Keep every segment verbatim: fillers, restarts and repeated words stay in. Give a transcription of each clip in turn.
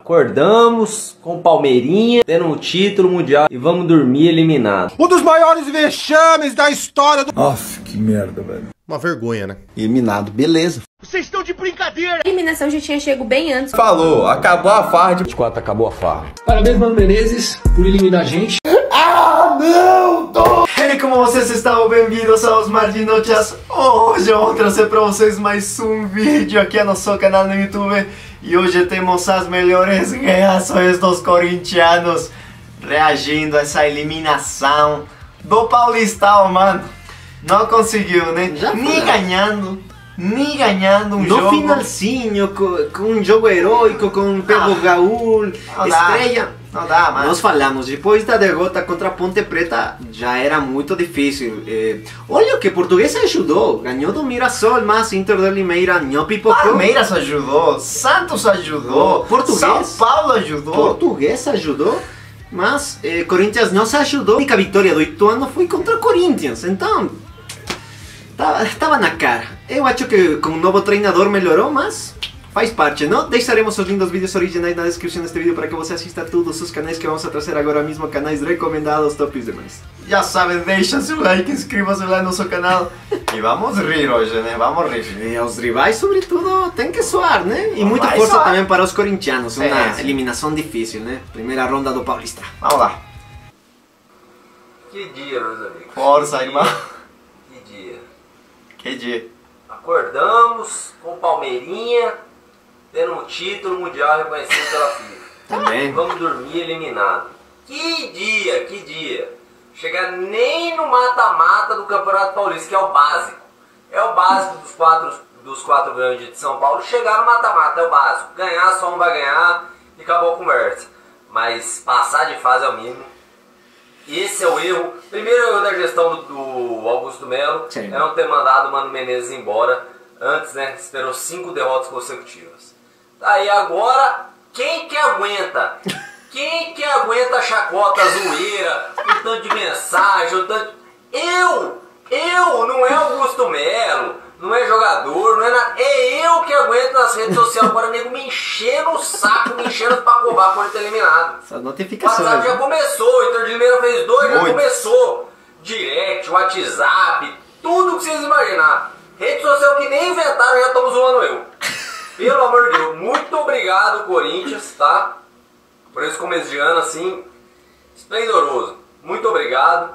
Acordamos com o Palmeirinha tendo um título mundial e vamos dormir eliminado. Um dos maiores vexames da história do... Nossa, que merda, velho. Uma vergonha, né? Eliminado, beleza. Vocês estão de brincadeira! A eliminação já tinha chego bem antes. Falou, acabou a farra de vinte e quatro, acabou a farra. Parabéns, Mano Menezes, por eliminar a gente. Ah, não! Tô... E como vocês estão? Bem-vindos aos Mar de Noches. Hoje eu vou trazer para vocês mais um vídeo aqui no nosso canal no YouTube. E hoje temos as melhores reações dos corintianos reagindo a essa eliminação do Paulistão, mano. Não conseguiu, né? Já nem ganhando, nem ganhando um no jogo. No finalzinho, com, com um jogo heróico, com Pedro Gaúl, estreia. Não dá, mano. Nós falamos, depois da derrota contra a Ponte Preta já era muito difícil. É, olha o que Portuguesa ajudou, ganhou do Mirassol, mas Inter de Limeira não pipocou. Palmeiras ajudou, Santos ajudou, Português, São Paulo ajudou. Portuguesa ajudou, mas eh, Corinthians não se ajudou. A única vitória do Ituano foi contra o Corinthians, então estava na cara. Eu acho que com o novo treinador melhorou, mas faz parte, não? Deixaremos os lindos vídeos originais na descrição deste vídeo para que você assista a todos os canais que vamos a trazer agora mesmo, canais recomendados, tops demais. Já sabem, deixa seu like, inscreva-se lá no nosso canal e vamos rir hoje, né? Vamos rir. E aos rivais, sobretudo, tem que soar, né? E Vai muita força soar. também para os corintianos, Sim, uma sim. eliminação difícil, né? Primeira ronda do Paulista. Vamos lá. Que dia, meus amigos. Força, irmão. Que dia. Que dia. Acordamos com o Palmeirinha tendo um título mundial reconhecido pela FIFA. Também. Vamos dormir eliminado. Que dia, que dia. Chegar nem no mata-mata do Campeonato Paulista, que é o básico. É o básico dos quatro, dos quatro grandes de São Paulo. Chegar no mata-mata é o básico. Ganhar, só um vai ganhar e acabou a conversa. Mas passar de fase é o mínimo. Esse é o erro. Primeiro erro da gestão do, do Augusto Melo. Sim. É não ter mandado o Mano Menezes embora. Antes, né? Esperou cinco derrotas consecutivas. Aí agora, quem que aguenta? Quem que aguenta a chacota, a zoeira, o tanto de mensagem, o tanto... Eu! Eu! Não é Augusto Melo, não é jogador, não é nada. É eu que aguento nas redes sociais agora, nego me enchendo o saco, me enchendo pra covar por ter eliminado. Essas O notificações. WhatsApp já começou, o Inter de Limeira fez dois, já Muito. começou. Direct, WhatsApp, tudo que vocês imaginar. Rede social que nem inventaram, já estamos zoando eu. Pelo amor de Deus, muito obrigado, Corinthians, tá? Por esse começo de ano, assim, esplendoroso. Muito obrigado.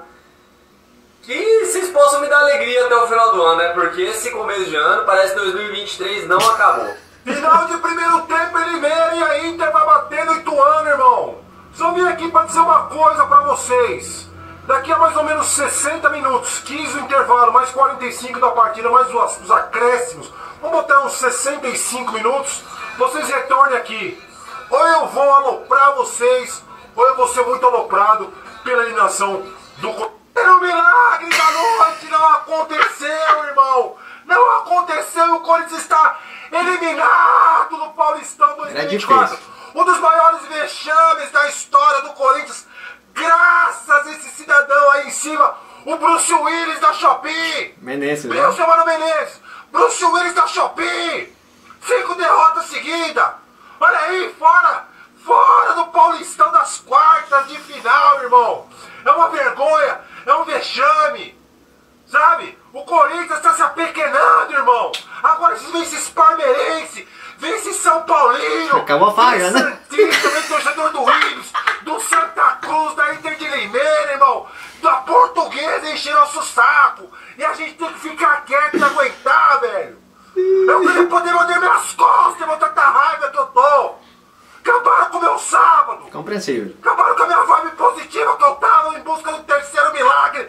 Que vocês possam me dar alegria até o final do ano, né? Porque esse começo de ano parece que dois mil e vinte e três não acabou. Final de primeiro tempo, em Limeira, e a Inter vai bater no Ituano, irmão. Só vim aqui pra dizer uma coisa pra vocês. Daqui a mais ou menos sessenta minutos, quinze o intervalo, mais quarenta e cinco da partida, mais os, os acréscimos, vamos botar uns sessenta e cinco minutos, vocês retornem aqui. Ou eu vou aloprar vocês, ou eu vou ser muito aloprado pela eliminação do... Era um milagre da noite, não aconteceu, irmão. Não aconteceu e o Corinthians está eliminado do Paulistão dois mil e vinte e quatro. Um dos maiores vexames da história do Corinthians, graças a esse cidadão aí em cima, o Bruce Willis da Shopee. Menezes, né? Meu chamado Menezes, Bruce Willis da Shopee. Cinco derrotas seguidas. Olha aí, fora, fora do Paulistão das quartas de final, irmão. É uma vergonha, é um vexame. Sabe? O Corinthians está se apequenando, irmão. Agora vem esses palmeirenses, vem esse São Paulino. Acabou a faga, né? Santista, vem torcedor do Willis, do Santa Cruz, da Inter de Limeira, irmão. Da Portuguesa encher nosso saco. E a gente tem que ficar quieto e aguentar, velho. Eu queria poder morder minhas costas, irmão, tanta raiva que eu tô. Acabaram com o meu sábado. Compreensível. Acabaram com a minha vibe positiva que eu tava em busca do terceiro milagre.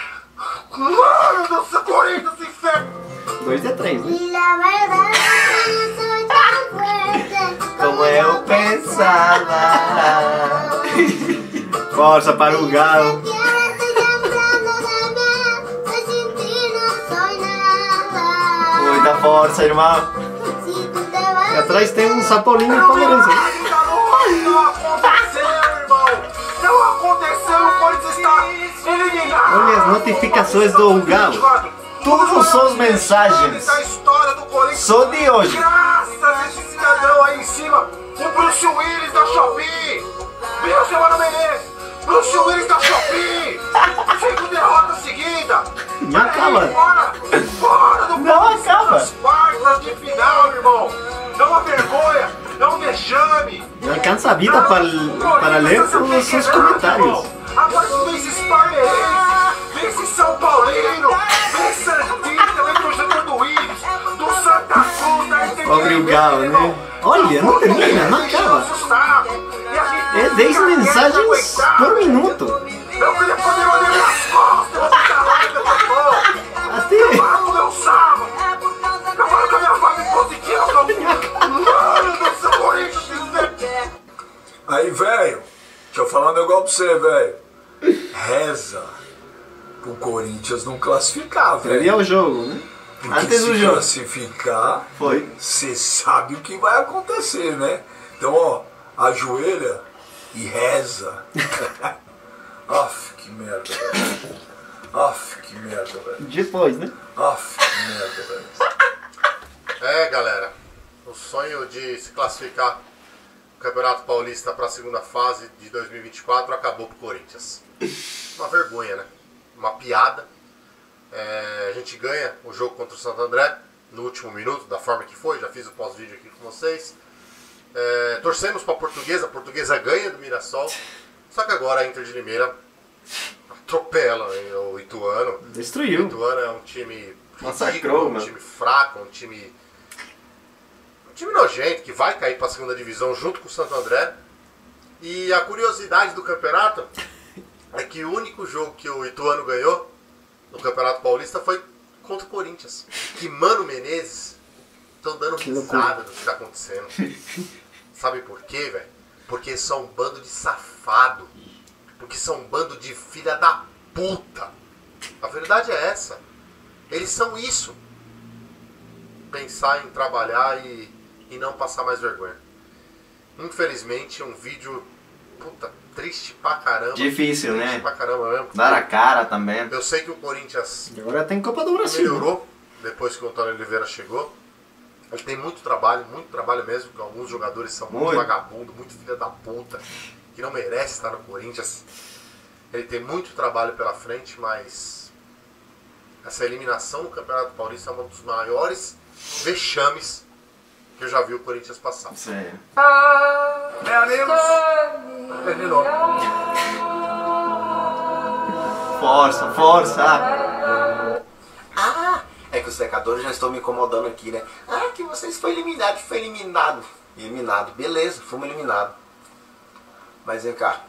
Mano do céu, Corinthians, inferno. dois de três, né? Como eu pensava. Força para o Galo. Muita força, irmão. E atrás tem um sapolinho e palmeirense. Não aconteceu, irmão. Não aconteceu, o Corinthians está eliminado. Olha as notificações do Galo. Todas suas mensagens da história do Corinthians. só de hoje. Graças a esse cidadão aí em cima, o Bruce Bruce Willis da Shopee! Meu seu Mano Menezes! Bruce Willis da Shopee! Cinco derrotas seguidas! Não acaba. Fora! Fora do Não acaba. das quartas de final, irmão! Não uma vergonha! Não um vexame! Não alcança a vida para, para ler os seus comentários. Agora tu vê esses parmeirenses, vê esse São Paulino, vê esse Santista, vê torcedor do Willis, do Santa Cruz, da Inter. Pobre o Galo, né? Olha, não termina, não acaba. É dez mensagens por minuto. Eu queria poder olhar minhas costas, Até. eu falo com o meu sábado, eu falo com a minha vibe positiva, mano do São Corinthians. Aí, velho, deixa eu falar um negócio pra você, velho. Reza pro Corinthians não classificar, velho. Ali é o jogo, né? Porque Antes se do jogo. classificar, Foi. você sabe o que vai acontecer, né? Então, ó, ajoelha e reza. Aff, que merda, velho. Aff, que merda, velho. Depois, né? Aff, que merda, velho. É, galera, o sonho de se classificar o Campeonato Paulista para a segunda fase de dois mil e vinte e quatro acabou pro Corinthians. Uma vergonha, né? Uma piada. É, a gente ganha o jogo contra o Santo André no último minuto, da forma que foi. Já fiz o pós-vídeo aqui com vocês. É, torcemos para a Portuguesa, a Portuguesa ganha do Mirassol. Só que agora a Inter de Limeira atropela o Ituano. Destruiu. O Ituano é um time Massacrou, ridículo, um mano. time fraco, um time um time nojento que vai cair para a segunda divisão junto com o Santo André. E a curiosidade do campeonato é que o único jogo que o Ituano ganhou no Campeonato Paulista foi contra o Corinthians. Que Mano Menezes estão dando risada do que está acontecendo. Sabe por quê, velho? Porque são um bando de safado. Porque são um bando de filha da puta. A verdade é essa. Eles são isso. Pensar em trabalhar e, e não passar mais vergonha. Infelizmente, um vídeo, puta, triste pra caramba. Difícil, triste né? pra caramba mesmo. Dar a cara também. Eu sei que o Corinthians E agora tem Copa do Brasil. melhorou depois que o Antônio Oliveira chegou. Ele tem muito trabalho, muito trabalho mesmo, porque alguns jogadores são muito, Muito. vagabundo, muito filha da puta, que não merece estar no Corinthians. Ele tem muito trabalho pela frente, mas essa eliminação no Campeonato Paulista é um dos maiores vexames que eu já vi o Corinthians passar. Sério. É amigos? Terminou. Força, força. Ah, é que os secadores já estão me incomodando aqui, né? Ah, que vocês foi eliminado, foi eliminado. Eliminado, beleza, fomos eliminados. Mas vem cá.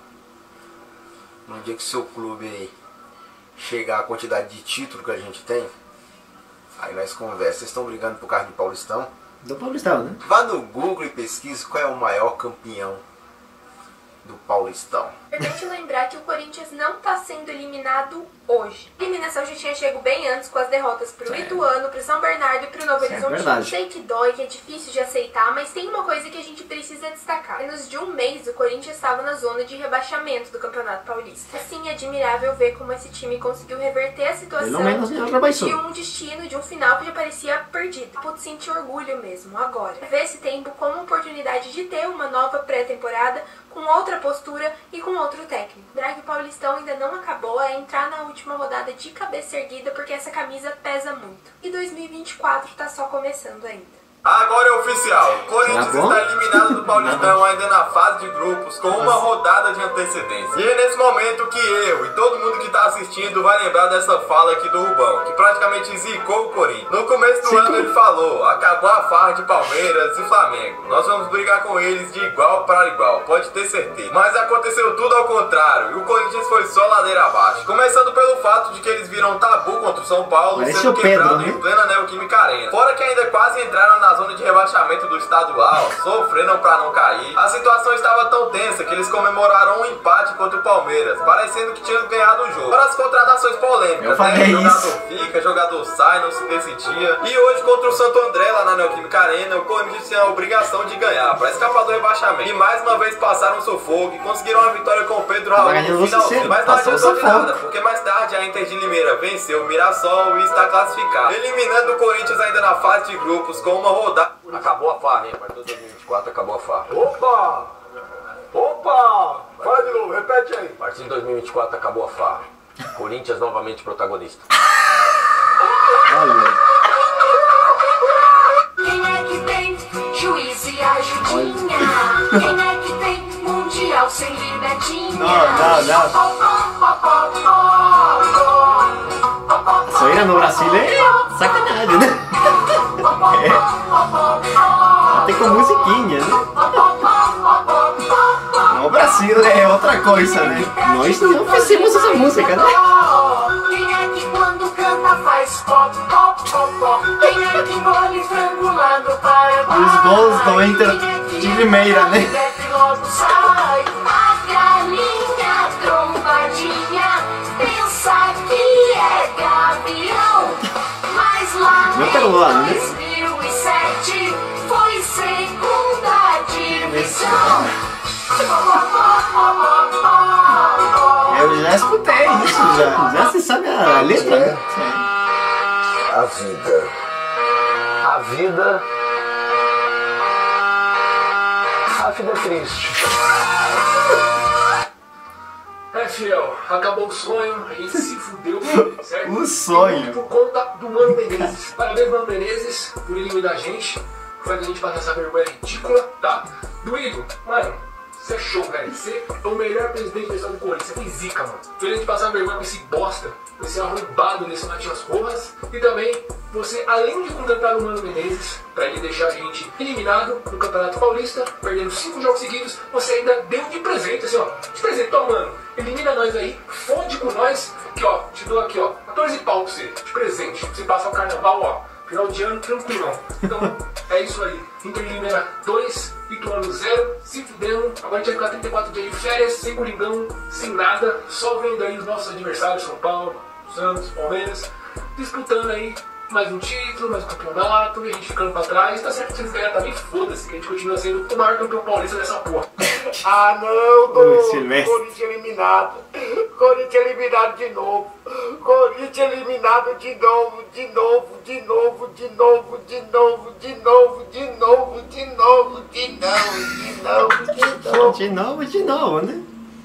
No dia que seu clube aí chegar a quantidade de título que a gente tem, aí nós conversamos. Vocês estão brigando por causa de Paulistão? Do Paulistão, né? Vá no Google e pesquise qual é o maior campeão do Paulistão. É importante lembrar que o Corinthians não está sendo eliminado hoje. A eliminação já tinha chegado bem antes, com as derrotas pro Ituano, pro São Bernardo e pro Novo Isso é Horizonte. verdade. Sei que dói, que é difícil de aceitar, mas tem uma coisa que a gente precisa destacar. Menos de um mês, o Corinthians estava na zona de rebaixamento do Campeonato Paulista. Assim, é admirável ver como esse time conseguiu reverter a situação Pelo menos não rebaixou. de um destino, de um final que já parecia perdido. Pode sentir orgulho mesmo, agora. Ver esse tempo como oportunidade de ter uma nova pré-temporada, com outra postura e com outro técnico. Lembrar que o Paulistão ainda não acabou, é entrar na última rodada de cabeça erguida, porque essa camisa pesa muito. E dois mil e vinte e quatro tá só começando ainda. Agora é oficial, o Corinthians Tá bom? está eliminado do Paulistão ainda na fase de grupos com uma rodada de antecedência. E é nesse momento que eu e todo mundo que está assistindo vai lembrar dessa fala aqui do Rubão, que praticamente zicou o Corinthians. No começo do ano ele falou, acabou a farra de Palmeiras e Flamengo. Nós vamos brigar com eles de igual para igual, pode ter certeza. Mas aconteceu tudo ao contrário, e o Corinthians foi só ladeira abaixo. Começando pelo fato de que eles viram tabu contra o São Paulo, Parece sendo o Pedro, quebrado né? em plena Neoquímica Arena. Fora que ainda quase entraram na zona de rebaixamento do estadual, sofreram pra não cair. A situação estava tão tensa que eles comemoraram um empate contra o Palmeiras, parecendo que tinham ganhado o jogo. Para as contratações Eu polêmicas, falei né? Jogador isso. fica, jogador sai, não se decidia. E hoje contra o Santo André lá na Neoquímica Arena, o Corinthians tinha a obrigação de ganhar para escapar do rebaixamento. E mais uma vez passaram um sufoco e conseguiram a vitória com o Pedro Raul ganhando no você finalzinho. cedo, Mas não passou o adiantou de sufoco. nada, porque mais tarde a Inter de Limeira venceu o Mirassol e está classificado, eliminando o Corinthians ainda na fase de grupos com uma rodada. Acabou a farra, hein? A partir de dois mil e vinte e quatro acabou a farra. Opa! Opa! Fala de novo, repete aí. A partir de dois mil e vinte e quatro acabou a farra. Corinthians novamente protagonista. Olha. Quem é que tem juiz e ajudinha? Quem é que tem mundial sem libetinha? Não, não, não. Isso aí no Brasil é sacanagem, né? É. Até com musiquinha, né? No Brasil é outra coisa, né? Nós não fizemos essa música, né? Quem é que quando canta faz pop, pop, pop, pop? Quem é que bola estrangulando para Os gols do Inter de primeira, né? logo sai a galinha trombadinha, pensa que é gavião, mas lá Não pelo lado, né? em dois mil e sete foi segunda divisão. Eu já escutei isso, já. Já se sabe a letra, né? A vida. A vida. A vida é triste. É, fiel, acabou o sonho, a gente se fudeu, certo? O sonho. Por conta do Mano Menezes. Parabéns, Mano Menezes, por eliminar a gente. Foi a gente passar essa vergonha ridícula, tá? Duílio, mano, você é show, velho. Você é o melhor presidente da história do Corinthians. Você foi zica, mano. Fez a gente passar vergonha com esse bosta, com esse arrombado desse Matias Rojas. E também, você, além de contratar o Mano Menezes, pra ele deixar a gente eliminado no Campeonato Paulista, perdendo cinco jogos seguidos, você ainda deu de presente, assim, ó. De presente, ó, mano. Elimina nós aí, fode com nós. Aqui, ó, te dou aqui, ó, quatorze pau pra você, de presente. Pra você passar o carnaval, ó. Final de ano tranquilão. Então, é isso aí. Inter elimina dois, Ituano zero, se fudendo. Agora a gente vai ficar trinta e quatro dias de férias, sem Coringão, sem nada. Só vendo aí os nossos adversários, São Paulo, Santos, Palmeiras, disputando aí mais um título, mais um campeonato, e a gente ficando pra trás. Tá certo que vocês ganharam também, foda-se, que a gente continua sendo o maior campeão paulista dessa porra. Ah não, Oi, do Silvestre. Corinthians eliminado. Corinthians eliminado de novo. Corinthians eliminado de novo, de novo, de novo, de novo, de novo, de novo, de novo, de novo, de novo, de novo, de novo. De novo, de novo, né?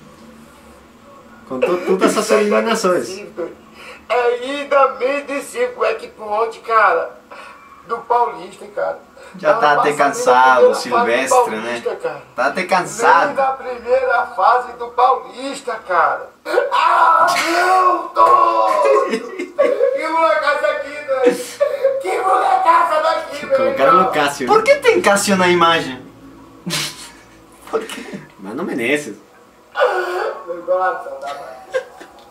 Contou todas essas eliminações. É ainda meio de cinco é que ponte, cara, do Paulista, cara. Já tá até cansado, Silvestre, né? Cara. Tá até Vem cansado. da primeira fase do Paulista, cara. Ah, Milton! Que molecada daqui, velho! Que molecada daqui, velho! Colocaram o Cássio. Por que tem Cássio na imagem? Por quê? Mano Menezes. Meu coração, tá, mano?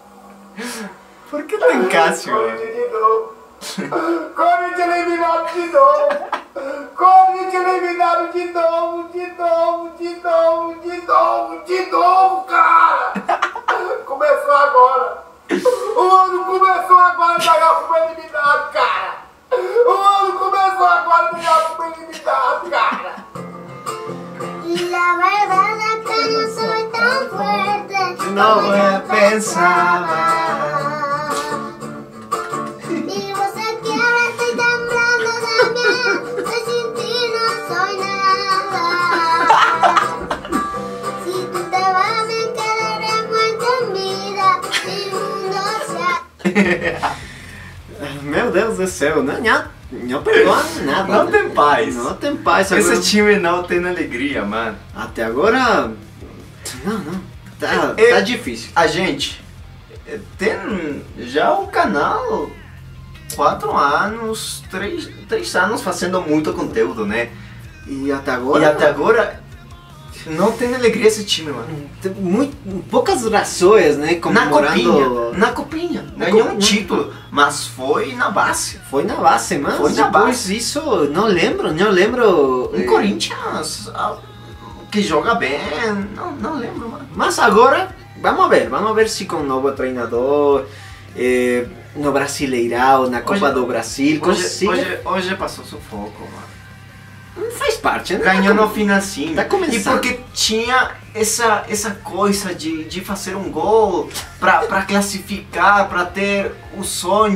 Por que tem Cássio? Corinthians de novo. Corinthians eliminado de novo. Corinthians eliminado de novo, de novo, de novo, de novo, de novo, cara. Começou agora. O ano começou agora, já fomos eliminados, cara. O ano começou agora, já fomos eliminados, cara. Y la verdad es que no soy tan fuerte. Não é pensar. Y vos aquí ahora estoy temblando también. Soy sin ti no soy nada. Si tú te vas me quedaré muerta en vida. Mi mundo se... Meu Deus do céu, não, não, não perdoa nada. Não né? tem paz. Não tem paz. Esse Agora, time não tem alegria, mano. até agora. Não, não. Tá, É- tá difícil. A gente tem já o canal quatro anos, três, três anos fazendo muito conteúdo, né? E até agora. E até agora não tem alegria esse time, mano. Tem muito, poucas orações, né? Na Comemorando. copinha, na copinha, Na ganhou co- um título, mas foi na base. Foi na base, mas Foi na depois base. isso, não lembro, não lembro. Um eh, Corinthians ah, que joga bem, não, não lembro, mano. Mas agora, vamos ver, vamos ver se com o novo treinador, eh, no Brasileirão, na Copa Hoje- do Brasil, Hoje, consiga. hoje, hoje passou sufoco, mano. Faz parte, né? Ganhou Tá no com- finalzinho. tá começando. E porque tinha essa, essa coisa de, de fazer um gol pra, pra classificar, pra ter o sonho.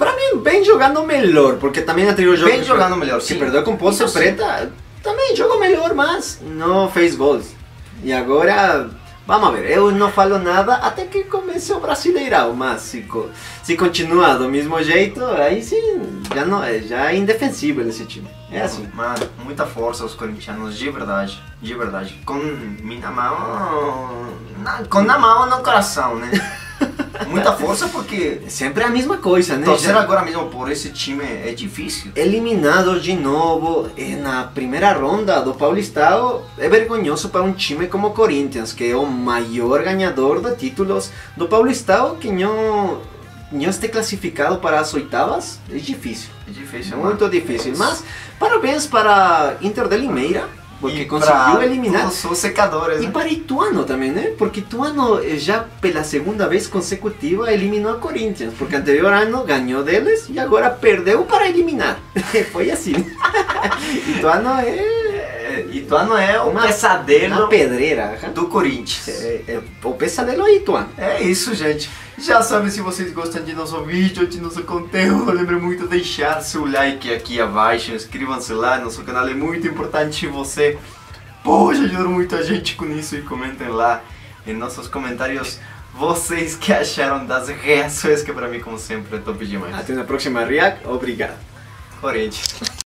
Para mim, bem jogando melhor, porque também anterior jogo... Bem jogando melhor, Se sim. perdeu com Ponce Isso Preta, também jogou melhor, mas não fez gols. E agora, vamos ver, eu não falo nada até que comece o Brasileirão, mas se, co- se continua do mesmo jeito, aí sim, já, não, é- já é indefensível esse time. É assim. Mano, muita força os corintianos, de verdade, de verdade. Com minha mão, na, com na mão no coração, né? Muita força porque Sempre a mesma coisa, né? torcer Já- agora mesmo por esse time é difícil. Eliminado de novo eh, na primeira ronda do Paulistão é vergonhoso para um time como o Corinthians, que é o maior ganhador de títulos do Paulistão, que não, não esteja classificado para as oitavas. É difícil, É difícil, é mano. muito difícil. Mas parabéns para Inter de Limeira, porque E conseguiu pra eliminar. todos os secadores, E né? para Ituano também, né? Porque Ituano eh, já pela segunda vez consecutiva eliminou a Corinthians, porque anterior ano ganhou deles e agora perdeu para eliminar. Foi assim. Ituano é É, Ituano é o uma, pesadelo uma pedreira. ajá. do Corinthians. É, é, o pesadelo é Ituano. É isso, gente. Já sabe, se vocês gostam de nosso vídeo, de nosso conteúdo, lembre muito de deixar seu like aqui abaixo, inscrevam-se lá, nosso canal é muito importante. Você pode ajudar muito a gente com isso e comentem lá em nossos comentários vocês que acharam das reações, que para mim, como sempre, é top demais. Até na próxima React. Obrigado. Corinthians.